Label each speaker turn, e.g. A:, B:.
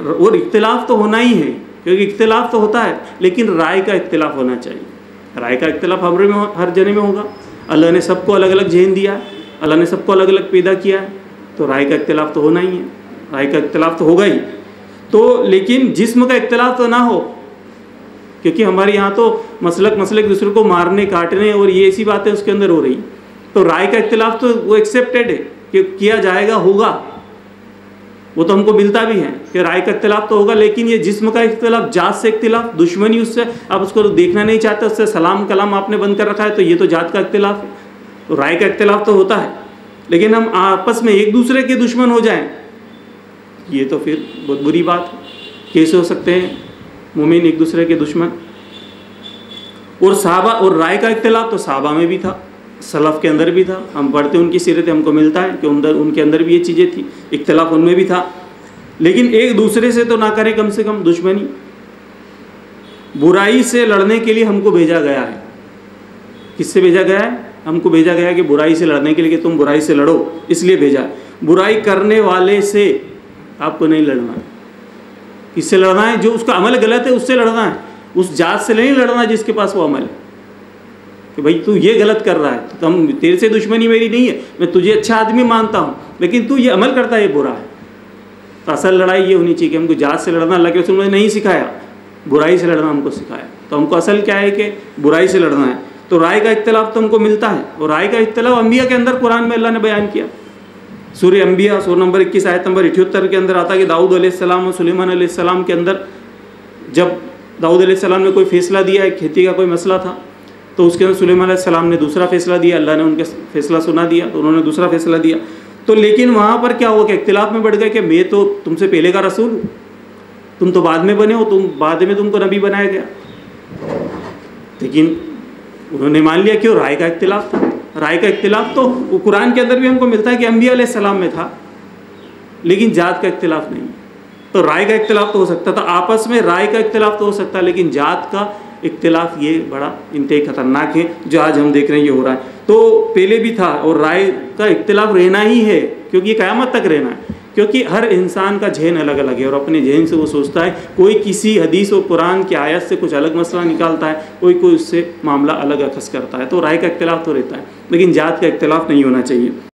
A: और इख्तिलाफ तो होना ही है, क्योंकि इख्तिलाफ तो होता है, लेकिन राय का इख्तिलाफ होना चाहिए। राय का इख्तिलाफ हर जने में होगा। अल्लाह ने सबको अलग अलग जहन दिया है, अल्लाह ने सबको अलग अलग पैदा किया है, तो राय का इख्तिलाफ तो होना ही है, राय का इख्तिलाफ तो होगा ही। तो लेकिन जिस्म का इख्तिलाफ तो ना हो, क्योंकि हमारे यहाँ तो मसलक दूसरे को मारने काटने और ये ऐसी बातें उसके अंदर हो रही। तो राय का इख्तिलाफ तो वो एक्सेप्टेड है कि किया जाएगा, होगा, वो तो हमको मिलता भी है कि राय का इख्तिलाफ तो होगा। लेकिन ये जिस्म का इख्तिलाफ, जात से इख्तिलाफ, दुश्मनी उससे, आप उसको देखना नहीं चाहते, उससे सलाम कलाम आपने बंद कर रखा है, तो ये तो जात का इख्तिलाफ है। तो राय का इख्तिलाफ तो होता है, लेकिन हम आपस में एक दूसरे के दुश्मन हो जाएं, ये तो फिर बहुत बुरी बात है। कैसे हो सकते हैं मोमिन एक दूसरे के दुश्मन? और सहाबा और राय का इख्तिलाफ तो सहाबा में भी था, सलफ़ के अंदर भी था। हम पढ़ते उनकी सीरत, हमको मिलता है कि उनके अंदर भी ये चीज़ें थी, इख्तिलाफ उनमें भी था। लेकिन एक दूसरे से तो ना करें कम से कम दुश्मनी। बुराई से लड़ने के लिए हमको भेजा गया है। किससे भेजा गया है? हमको भेजा गया है कि बुराई से लड़ने के लिए, कि तुम बुराई से लड़ो, इसलिए भेजा है। बुराई करने वाले से आपको नहीं लड़ना है। किससे लड़ना है? जो उसका अमल गलत है उससे लड़ना है। उस जात से नहीं लड़ना जिसके पास वो अमल है, कि भाई तू ये गलत कर रहा है, तो हम तेरे से दुश्मनी मेरी नहीं है, मैं तुझे अच्छा आदमी मानता हूँ, लेकिन तू ये अमल करता है ये बुरा है। तो असल लड़ाई ये होनी चाहिए कि हमको जात से लड़ना अल्लाह के रसूल ने नहीं सिखाया, बुराई से लड़ना हमको सिखाया। तो हमको असल क्या है कि बुराई से लड़ना है। तो राय का इख्तिलाफ तो हमको मिलता है, और राय का इख्तिलाफ अंबिया के अंदर कुरान में अल्लाह ने बयान किया। सूरह अंबिया सूरह नंबर 21 आयत नंबर 78 के अंदर आता है कि दाऊद अलैहिस्सलाम और सुलेमान अलैहिस्सलाम के अंदर, जब दाऊद अलैहिस्सलाम ने कोई फ़ैसला दिया है, खेती का कोई मसला था, तो उसके अंदर सुलेमान अलैहिस्सलाम ने दूसरा फ़ैसला दिया, अल्लाह ने उनके फ़ैसला सुना दिया, तो उन्होंने दूसरा फ़ैसला दिया। तो लेकिन वहाँ पर क्या हुआ कि इख्तिलाफ में बढ़ गए कि मैं तो तुमसे पहले का रसूल हूँ, तुम तो बाद में बने हो, तुम बाद में तुमको नबी बनाया गया। लेकिन उन्होंने मान लिया, क्यों? राय का इख्तिलाफ था। राय का इख्तिलाफ तो वो कुरान के अंदर भी हमको मिलता है कि अंबिया अलैहिस्सलाम में था, लेकिन जात का इख्तिलाफ नहीं। तो राय का इख्तिलाफ तो हो सकता था, आपस में राय का इख्तिलाफ तो हो सकता है, लेकिन जात का इख्तिलाफ ये बड़ा इंतहाई खतरनाक है जो आज हम देख रहे हैं ये हो रहा है। तो पहले भी था, और राय का इख्तिलाफ रहना ही है, क्योंकि ये क़यामत तक रहना है। क्योंकि हर इंसान का जहन अलग अलग है, और अपने जहन से वो सोचता है। कोई किसी हदीस और कुरान की आयत से कुछ अलग मसला निकालता है, कोई उससे मामला अलग अखज़ करता है। तो राय का इख्तिलाफ तो रहता है, लेकिन जात का इख्तिलाफ नहीं होना चाहिए।